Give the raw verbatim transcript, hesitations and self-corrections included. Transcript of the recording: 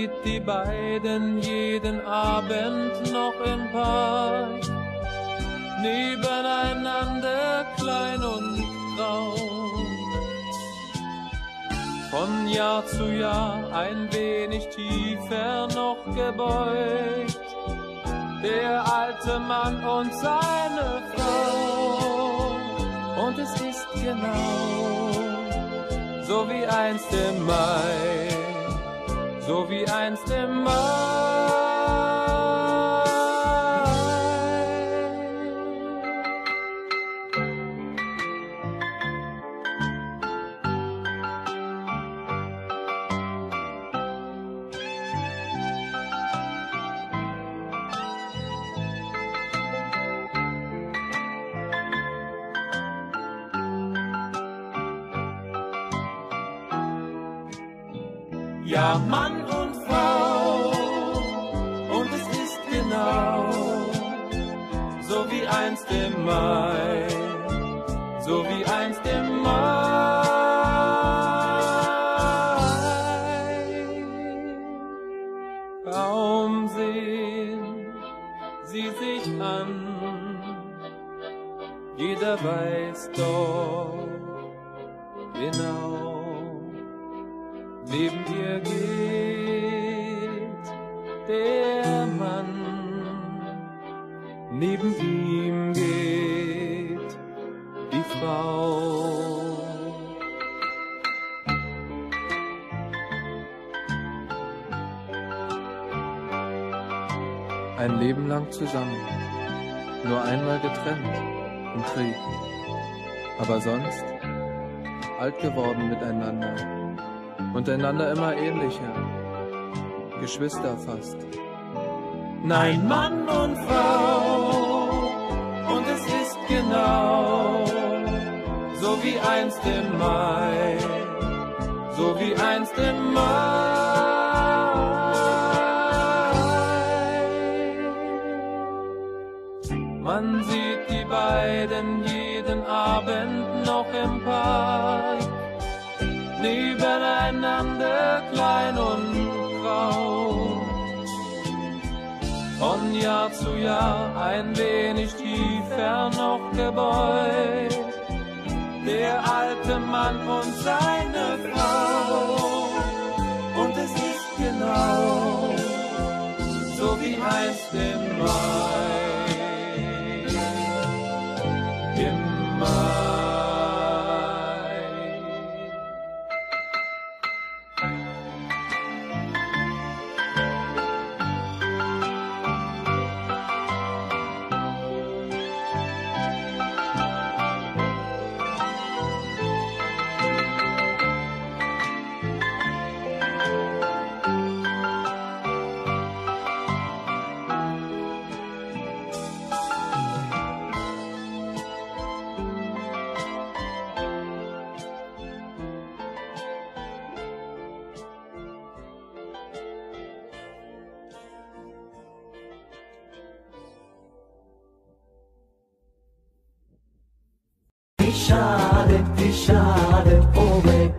sieht die beiden jeden Abend noch im Park, nebeneinander klein und grau. Von Jahr zu Jahr ein wenig tiefer noch gebeugt, der alte Mann und seine Frau. Und es ist genau so wie einst im Mai, so wie einst im Mai. Ja, Mann und Frau, und es ist genau so wie einst im Mai, so wie einst im Mai. Kaum sehen sie sich an, jeder weiß doch genau, neben ihr geht der Mann, neben ihm geht die Frau. Ein Leben lang zusammen, nur einmal getrennt im Krieg, aber sonst alt geworden miteinander und einander immer ähnlicher, Geschwister fast. Nein, Mann und Frau, und es ist genau so wie einst im Mai, so wie einst im Mai. Man sieht die beiden jeden Abend noch im Park, nebeneinander klein und grau. Von Jahr zu Jahr ein wenig tiefer noch gebeugt, der alte Mann und seine Frau. Und es ist genau so wie einst im Mai, im Mai. İşaret, işaret, o